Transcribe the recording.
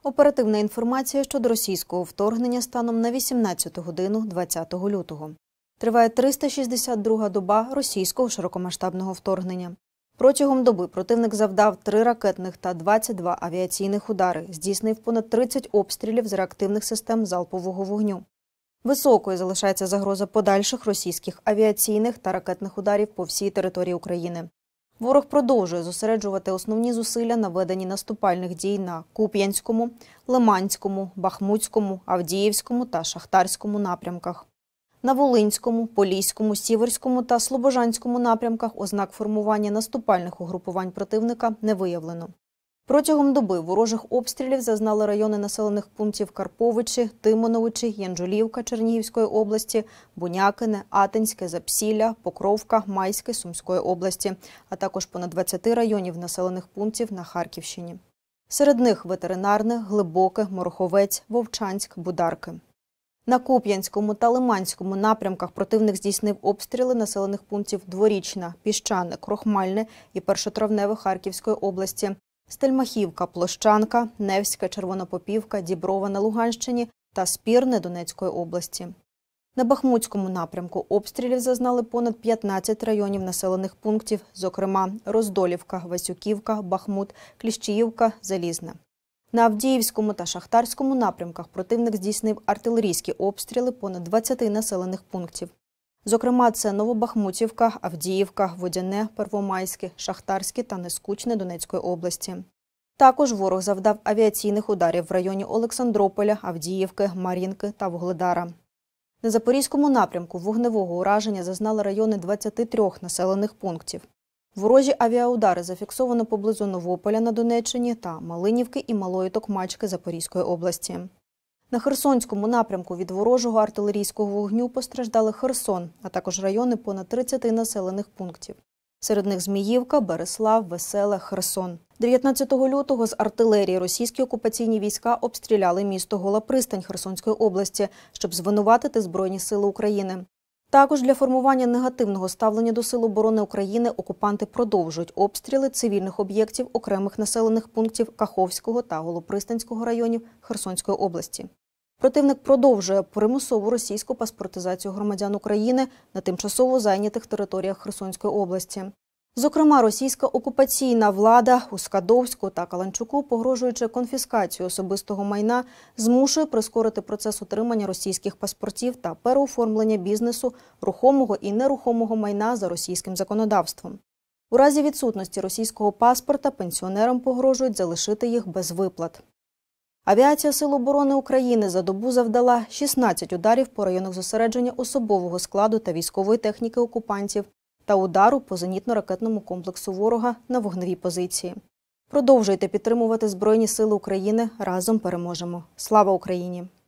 Оперативна інформація щодо російського вторгнення станом на 18 годину 20 лютого. Триває 362-га доба російського широкомасштабного вторгнення. Протягом доби противник завдав 3 ракетних та 22 авіаційних удари, здійснив понад 30 обстрілів з реактивних систем залпового вогню. Високою залишається загроза подальших російських авіаційних та ракетних ударів по всій території України. Ворог продовжує зосереджувати основні зусилля на веденні наступальних дій на Куп'янському, Лиманському, Бахмутському, Авдіївському та Шахтарському напрямках. На Волинському, Поліському, Сіверському та Слобожанському напрямках ознак формування наступальних угрупувань противника не виявлено. Протягом доби ворожих обстрілів зазнали райони населених пунктів Карповичі, Тимоновичі, Янжулівка Чернігівської області, Бунякине, Атинське, Запсілля, Покровка, Майське Сумської області, а також понад 20 районів населених пунктів на Харківщині. Серед них Ветеринарне, Глибоке, Мороховець, Вовчанськ, Бударки. На Куп'янському та Лиманському напрямках противник здійснив обстріли населених пунктів Дворічна, Піщане, Крохмальне і Першотравневе Харківської області, Стельмахівка, Площанка, Невська, Червонопопівка, Діброва на Луганщині та Спірне Донецької області. На Бахмутському напрямку обстрілів зазнали понад 15 районів населених пунктів, зокрема Роздолівка, Васюківка, Бахмут, Кліщіївка, Залізне. На Авдіївському та Шахтарському напрямках противник здійснив артилерійські обстріли понад 20 населених пунктів. Зокрема, це Новобахмутівка, Авдіївка, Водяне, Первомайське, Шахтарське та Нескучне Донецької області. Також ворог завдав авіаційних ударів в районі Олександрополя, Авдіївки, Мар'їнки та Вугледара. На Запорізькому напрямку вогневого ураження зазнали райони 23 населених пунктів. Ворожі авіаудари зафіксовано поблизу Новополя на Донеччині та Малинівки і Малої Токмачки Запорізької області. На Херсонському напрямку від ворожого артилерійського вогню постраждали Херсон, а також райони понад 30 населених пунктів. Серед них Зміївка, Береслав, Веселе, Херсон. 19 лютого з артилерії російські окупаційні війська обстріляли місто Гола Пристань Херсонської області, щоб звинуватити Збройні сили України. Також для формування негативного ставлення до Сил оборони України окупанти продовжують обстріли цивільних об'єктів окремих населених пунктів Каховського та Голопристанського районів Херсонської області. Противник продовжує примусову російську паспортизацію громадян України на тимчасово зайнятих територіях Херсонської області. Зокрема, російська окупаційна влада у Скадовську та Каланчуку, погрожуючи конфіскацію особистого майна, змушує прискорити процес отримання російських паспортів та переоформлення бізнесу, рухомого і нерухомого майна за російським законодавством. У разі відсутності російського паспорта пенсіонерам погрожують залишити їх без виплат. Авіація Сил оборони України за добу завдала 16 ударів по районах зосередження особового складу та військової техніки окупантів та удару по зенітно-ракетному комплексу ворога на вогневі позиції. Продовжуйте підтримувати Збройні сили України. Разом переможемо. Слава Україні!